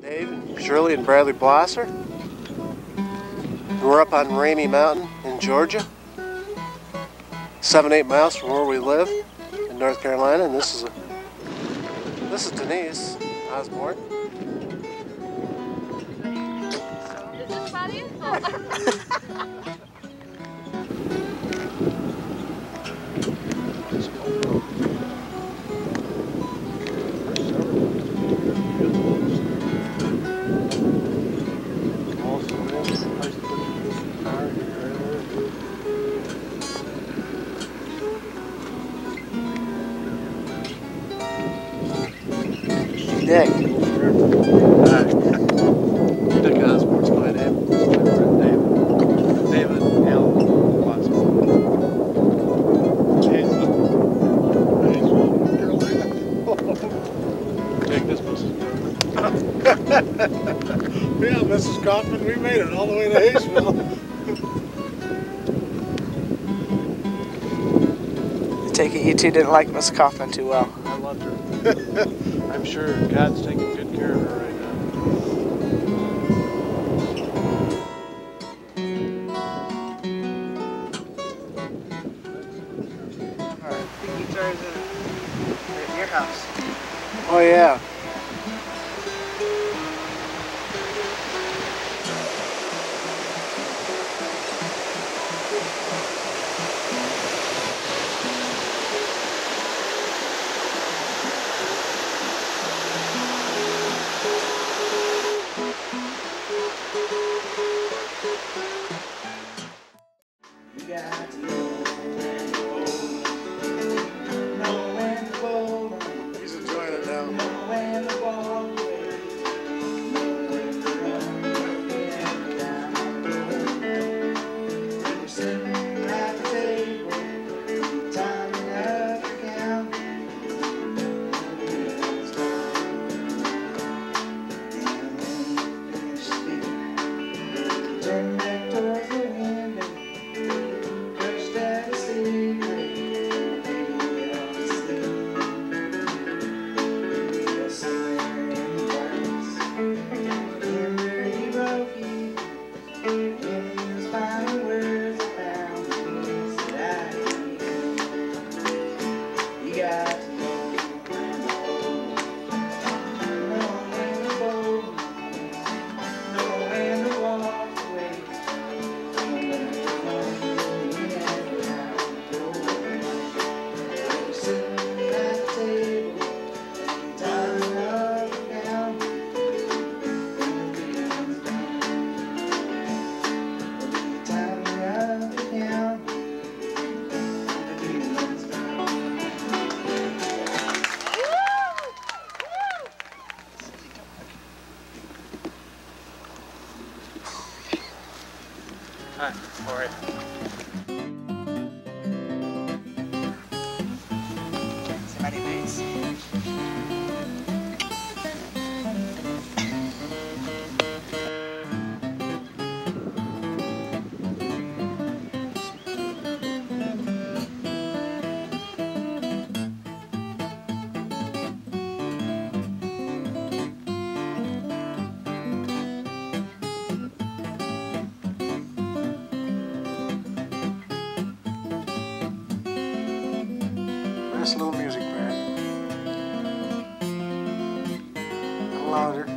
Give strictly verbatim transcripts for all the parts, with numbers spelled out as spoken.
Dave and Shirley and Bradley Blosser. And we're up on Ramey Mountain in Georgia, seven, eight miles from where we live in North Carolina. And this is a this is Denise Osborne. Is this funny? Dick. Dick Osborne's my name. This is my friend David. David L. Osborne. Hayesville. Hayesville, Carolina. Take this, Missus Yeah, Missus Kaufman, we made it all the way to Hayesville. I take it you two didn't like Miss Kaufman too well. I loved her. I'm sure God's taking good care of her right now. Alright, the guitar's in, in your house. Oh yeah. He's enjoying it now. Hi, how are you? Somebody mates. Nice little music, Brad. A little louder.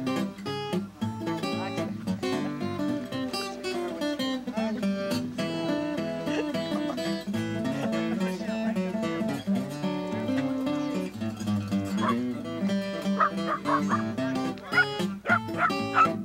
Thank you.